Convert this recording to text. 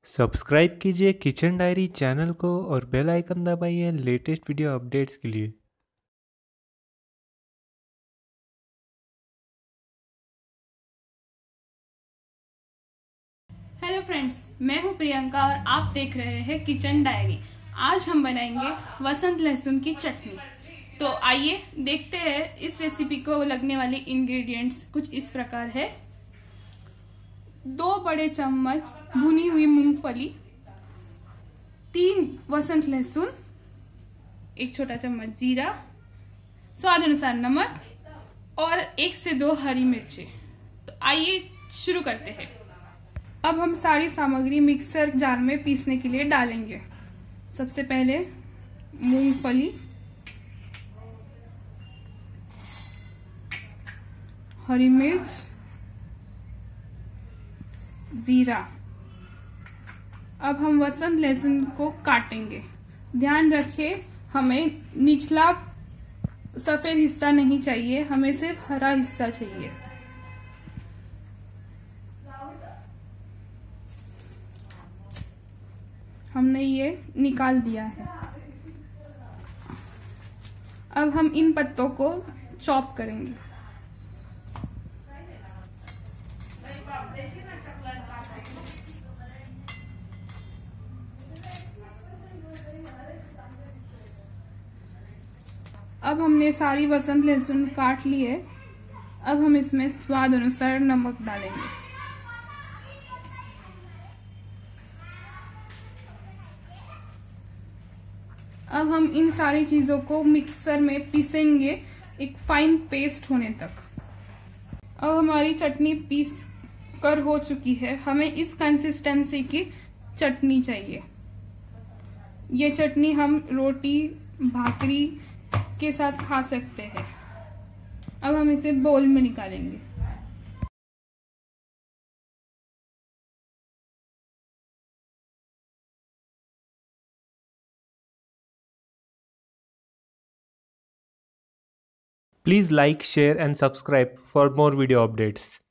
Subscribe कीजिए kitchen diary channel को और बेल आइकन दबाइए लेटेस्ट वीडियो अपडेट्स के लिए। हेलो फ्रेंड्स, मैं हूं प्रियंका और आप देख रहे हैं किचन डायरी। आज हम बनाएंगे वसंत लहसुन की चटनी। तो आइए देखते हैं इस रेसिपी को लगने वाले इंग्रेडिएंट्स कुछ इस प्रकार है। 2 बड़े चम्मच भुनी हुई मूंगफली, 3 वसंत लहसुन, 1 छोटा चम्मच जीरा, स्वाद अनुसार नमक और 1 से 2 हरी मिर्ची। तो आइए शुरू करते हैं। अब हम सारी सामग्री मिक्सर जार में पीसने के लिए डालेंगे। सबसे पहले मूंगफली, हरी मिर्च, जीरा। अब हम वसंत लहसुन को काटेंगे। ध्यान रखें, हमें निचला सफेद हिस्सा नहीं चाहिए, हमें सिर्फ हरा हिस्सा चाहिए। हमने ये निकाल दिया है। अब हम इन पत्तों को चॉप करेंगे। अब हमने सारी वसंत लहसुन काट ली है। अब हम इसमें स्वाद अनुसार नमक डालेंगे। अब हम इन सारी चीजों को मिक्सर में पीसेंगे एक फाइन पेस्ट होने तक। अब हमारी चटनी पीस कर हो चुकी है। हमें इस कंसिस्टेंसी की चटनी चाहिए। ये चटनी हम रोटी भाकरी के साथ खा सकते हैं। अब हम इसे बोल में निकालेंगे। Please like, share and subscribe for more video updates.